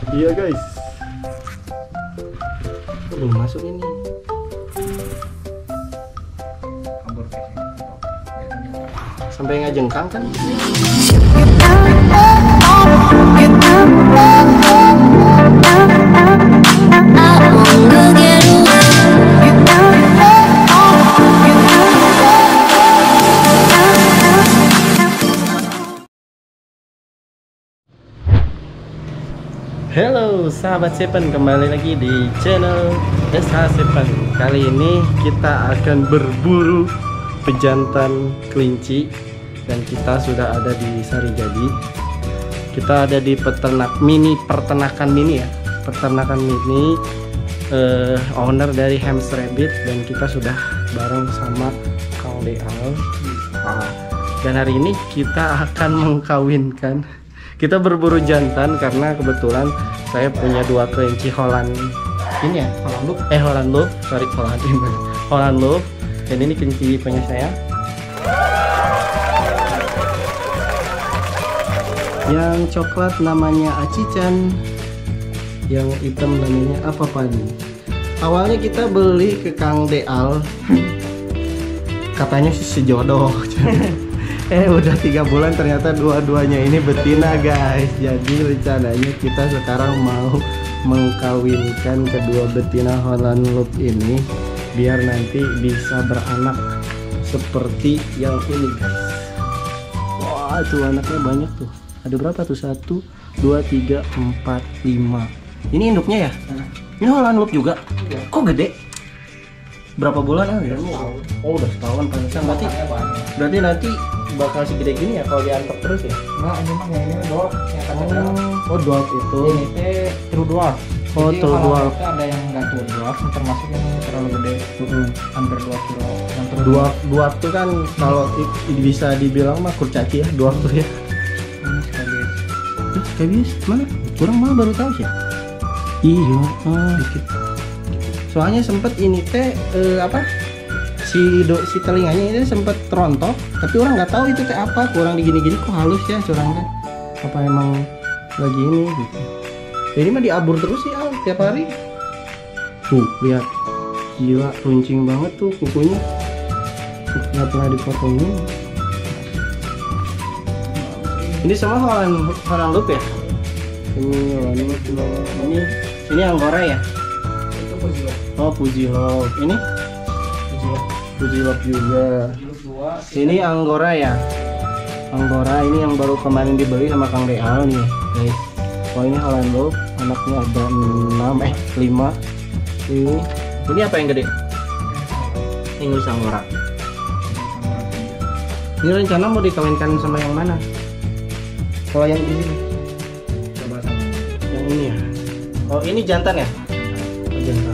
Iya guys, belum masuk ini. Sampai ngajengkang kan? Halo sahabat Seven, kembali lagi di channel SH Seven. Kali ini kita akan berburu pejantan kelinci dan kita sudah ada di Sarijadi. Kita ada di peternakan mini ya, peternakan mini, owner dari Hams Rabbit, dan kita sudah bareng sama Kang Deal. Dan hari ini kita akan mengkawinkan. Kita berburu jantan karena kebetulan saya punya dua kelinci Holland ini ya, Holland Love, dan ini kelinci punya saya. Yang coklat namanya Acican, yang hitam namanya apa Pani? Awalnya kita beli ke Kang Deal, katanya sih sejodoh. Udah 3 bulan ternyata dua-duanya ini betina guys. Jadi rencananya kita sekarang mau mengkawinkan kedua betina Holland Love ini biar nanti bisa beranak seperti yang ini guys. Wah, tuh anaknya banyak tuh. Ada berapa tuh? 1, 2, 3, 4, 5. Ini induknya ya? Ini Holland Love juga? Kok gede? Berapa bulan ya? Oh, udah setahun panjang. Berarti nanti bakal segede gini ya kalau diantar terus ya? Nah, ini mah ini dwarf yang dwarf itu. Ini teh true dwarf. Oh, jadi true dwarf. Ada yang enggak true dwarf, termasuk yang terlalu gede. Hampir 2 kilo. Yang dwarf tuh kan kalau bisa dibilang mah kurcaci ya, dwarf tuh ya. Ini skabis. Mana? Kurang malah baru tahu sih. Iya, dikit. Soalnya sempet ini teh si telinganya ini sempet terontok, tapi orang nggak tahu itu teh apa, kurang digini-gini kok halus ya curang kan, apa emang lagi ini gitu. Jadi mah diabur terus sih tiap hari. Tuh lihat, gila runcing banget tuh kukunya, nggak pernah dipotongin. Ini sama Holland Love ya? Ini Angora ya? Oh, Fuji Love. Ini Fuji Love juga. Ini Angora ya. Angora ini yang baru kemarin dibeli sama Kang Deal nih, guys. Oh, ini Holland Love, anaknya ada 5. Ini apa yang gede? Inggris Angora. Ini rencana mau dikawinkan sama yang mana? Kalau yang ini? Coba sama. Yang ini ya. Oh, ini jantan ya? Oh, jantan.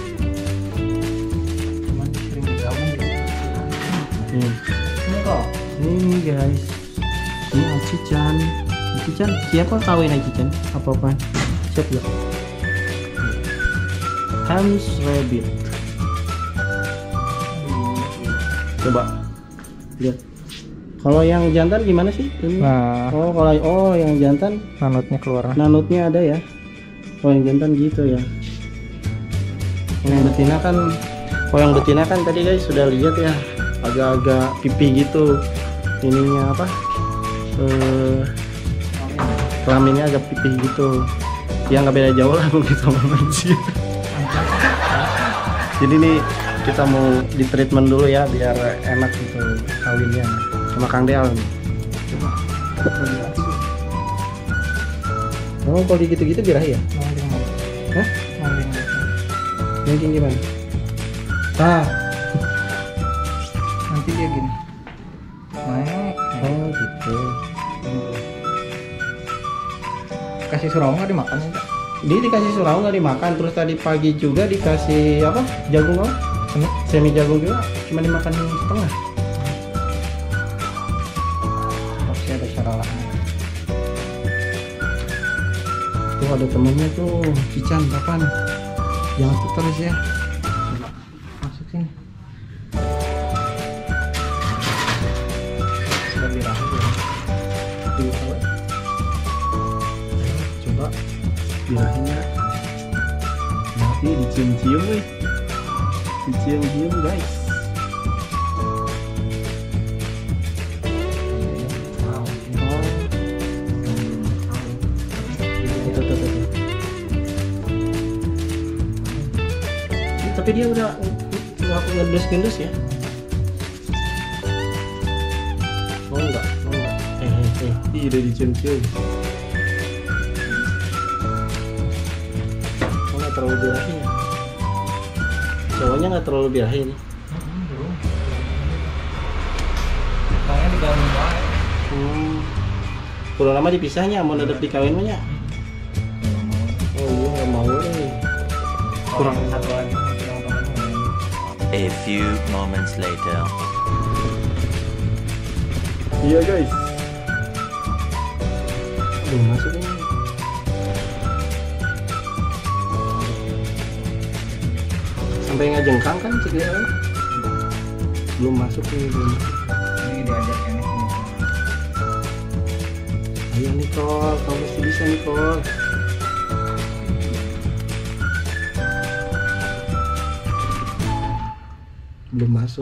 Ini guys, ini Acican. Siapa kawin Acican? Apa-apa? Siap ya? Hams Rabbit. Coba lihat. Kalau yang jantan gimana sih? Ini? Nah, kalau yang jantan nanutnya keluar. Nanutnya ada ya. Oh, yang jantan gitu ya. Yang betina kan tadi guys sudah lihat ya, agak-agak pipi gitu. Ininya apa? Kelaminnya agak pipih gitu. Ya nggak beda jauh lah mungkin sama manusia. Jadi nih kita mau di treatment dulu ya biar enak gitu kawinnya sama Kang Deal nih. Oh, kalau gitu-gitu birahi ya? Hah? Mungkin gimana? Nanti dia gini. Oh gitu. Kasih surau nggak dimakan ya? Dia dikasih surau nggak dimakan, terus tadi pagi juga dikasih apa? Jagung apa? Semi jagung juga, cuma dimakan setengah. Masih ada cara lain. Tuh ada temennya tuh, Cican, kapan? Jangan terus ya. Masuk sini. Sudah birahi ya. Coba birahinya. Nanti dicium-cium nih. Dicium-cium guys. Tapi dia udah nggak ngendus-ngendus ya? Oh enggak. Ih, udah dicium-cium. Oh, nggak terlalu birahi ya? Cowoknya nggak terlalu birahi nih. Makanya digabung baik. Kurang lama dipisahnya, mau tetap dikawin mah ya? Oh iya, nggak mau nih. Kurang satu lagi. A few moments later. Iya guys. Belum masuk ini. Sampai ngajengkang kan cik dia? Belum masuk nih. Ini diajak ini. Ayo Nicole, kamu pasti bisa Nicole. Belum masuk.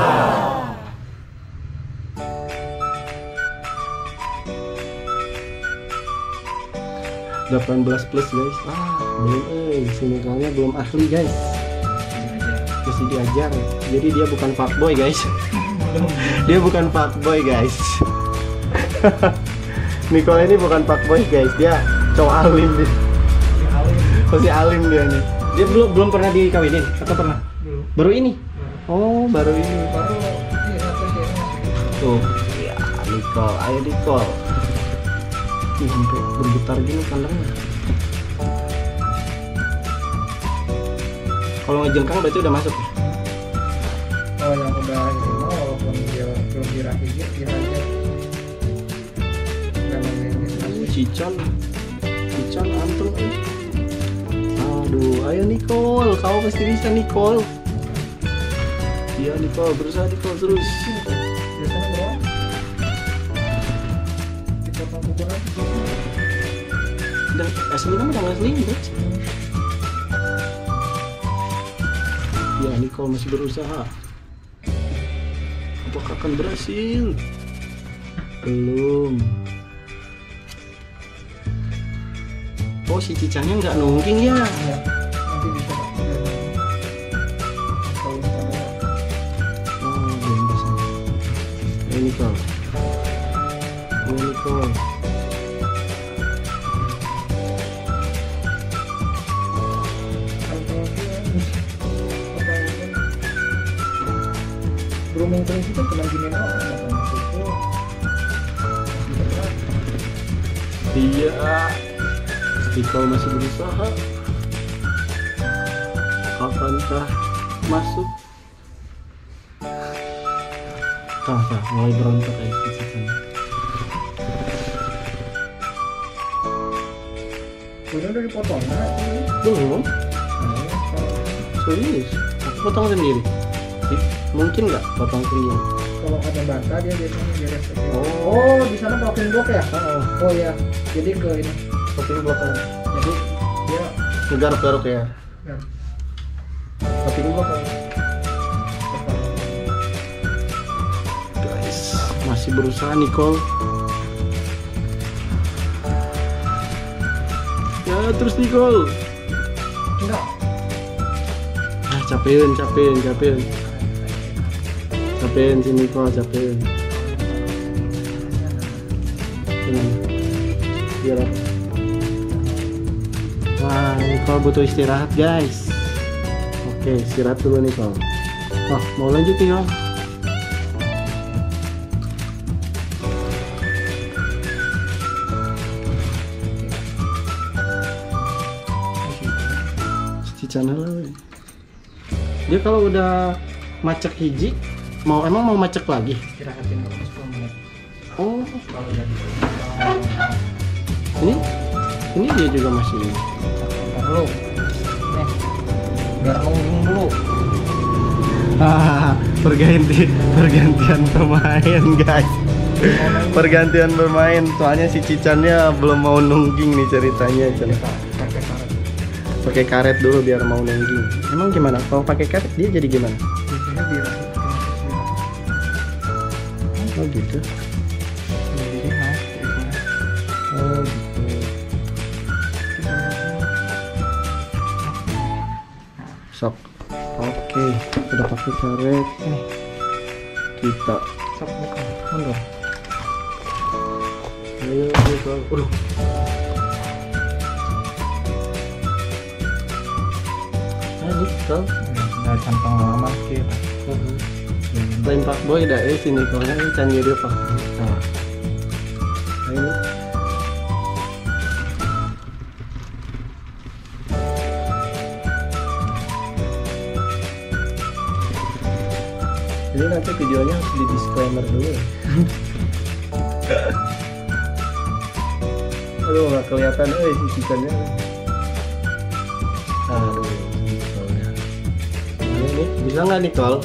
18 plus guys. Belum si Nicole-nya belum ahli guys. Masih diajar. Jadi dia bukan fuckboy guys. Dia bukan fuckboy guys. Nicole ini bukan fuckboy guys. Dia cowok alim dia. Masih alim dia nih. Dia belum pernah dikawinin atau pernah? Belum. Baru ini. Oh, baru ini. Baru iya satu sih. Tuh, ya Nicole, ayo Nicole. Ih, sampai bergetar gini kandangnya. Kalau ngejengkang berarti udah masuk ya? Oh yang udah ini mah walaupun dia belum dirahi dia aja. Cican anteng. Aduh, ayo Nicole, kamu pasti bisa Nicole. Iya Nicole, berusaha Nicole terus. Biasanya berapa? Dipotong kuburan. Dan aslinya mah nggak asli guys. Ya Nicole masih berusaha. Apakah akan berhasil? Belum. Oh, si cicangnya nggak nungging ya? Iya. Nanti bisa. Kalau misalnya Oh, belum bisa. Ayo Nicole. Ayo Nicole. grooming terus itu cuma gini doang, nggak masuk itu. Iya. Nicole masih berusaha. Akankah masuk? Tah, mulai berontak kayak cicitnya. Udah dari potongan ini. Belum. Serius? Aku potong sendiri. Mungkin nggak potong sendiri? Kalau ada bata dia biasanya beres. Oh. Di sana blocking block ya? Oh iya. Jadi ke ini. Potong belakang. Jadi dia Garuk-garuk ya. ya, Potong belakang. Guys, masih berusaha Nicole. Ya terus Nicole. enggak. Capein si Nicole, capein. Biar apa? Wah, Nicole butuh istirahat guys. Oke, istirahat dulu Nicole. Oh, mau lanjut nih Om? Si channel dia kalau udah macek hiji emang mau macek lagi. Istirahatin dulu 10 menit. Oh, Kalau jadi ini dia juga masih. ntar dulu. Nih. Biar nungging dulu. Pergantian pemain guys. Pergantian pemain soalnya si Cicannya belum mau nungging nih ceritanya. Pakai pakai karet dulu biar mau nengging. Emang gimana? Kalau pakai karet dia jadi gimana? biasanya birahi Oh gitu. jadi naik triknya. Oh gitu. Sok. Oke, udah pakai karet. Ini Kita sok bukan mundur. ayo kita. Ayo kita. Udah cantang lama kira. Lain Pak Boy dah sini kalau ini can jadi Pak. Nah. Ini. Jadi nanti videonya harus di disclaimer dulu ya. Aduh nggak kelihatan si cikannya. Aduh, Nicole-nya. Ini bisa nggak Nicole?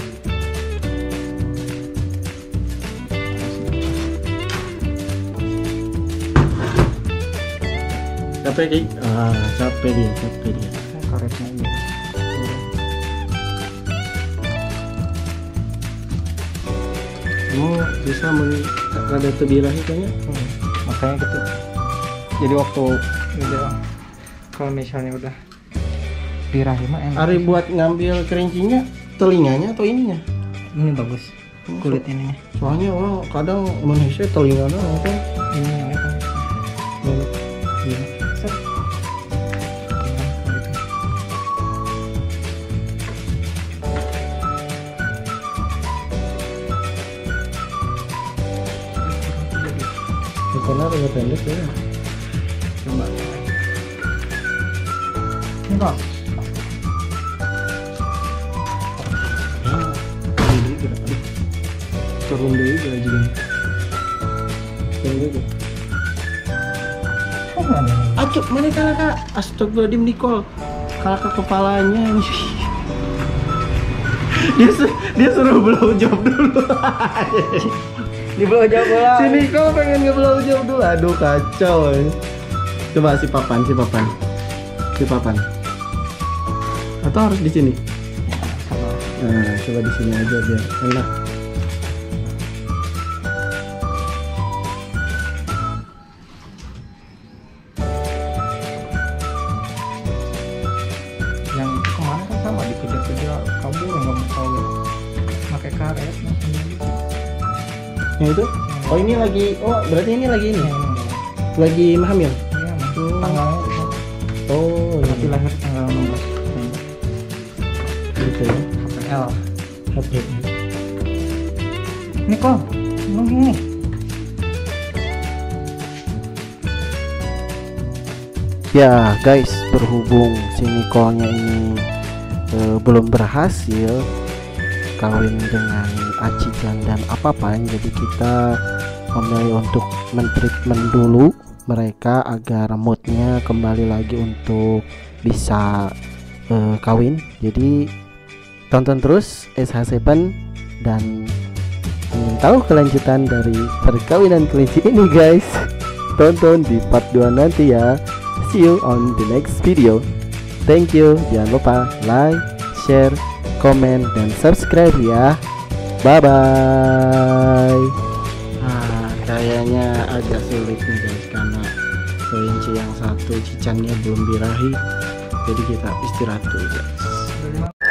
Capek Ki? Capek dia. Karetnya ini. Kamu bisa ada tebirahi kayaknya? Makanya gitu. Jadi waktu gitu, kalau misalnya udah birahi mah enak. Ari buat ngambil kerincinya telinganya atau ininya? Ini bagus. Kulit ininya. Soalnya orang kadang manusia telinga doang kan. Ini yang itu. Iya. Set. Karena agak pendek ya. Coba. Ini kok. Ini juga. Turun dulu juga juga. Turun dulu. Oh, mana ini? Acuk, mana Kak? Astagfirullahaladzim Nicole. Ke kepalanya. dia suruh blow job dulu. Di bawah jawab. Si Nicole pengen nge-blow job dulu. Aduh kacau. Coba si papan. Atau harus di sini? Nah, coba di sini aja biar enak. Yang itu kemarin kan sama dikejar-kejar kabur nggak mau tahu pakai karet maksudnya gitu. Yang itu? Oh ini lagi. Oh berarti ini lagi ini. Yang ini Lagi hamil. iya tanggalnya itu. Oh Tapi lahir tanggal 16 gitu ya. HPL. HP. Ini kok nunggu nih. Ya guys, berhubung si Nicole-nya ini belum berhasil kawin dengan Acijan dan Apapan, jadi kita memilih untuk men-treatment dulu mereka agar moodnya kembali lagi untuk bisa kawin. Jadi tonton terus SH7 dan ingin tahu kelanjutan dari perkawinan kelinci ini guys, tonton di part 2 nanti ya. See you on the next video. Thank you. Jangan lupa like, share, komen, dan subscribe ya. Bye bye. Kayaknya agak sulit nih guys karena kelinci yang satu cicannya belum birahi. Jadi kita istirahat dulu guys.